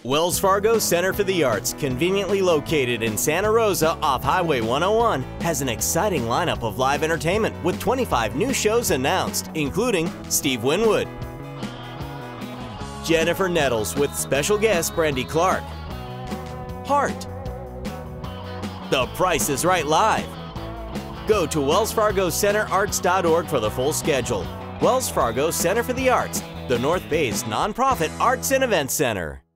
Wells Fargo Center for the Arts, conveniently located in Santa Rosa off Highway 101, has an exciting lineup of live entertainment with 25 new shows announced, including Steve Winwood, Jennifer Nettles with special guest Brandy Clark, Heart, The Price is Right Live. Go to wellsfargocenterarts.org for the full schedule. Wells Fargo Center for the Arts, the North Bay's nonprofit arts and events center.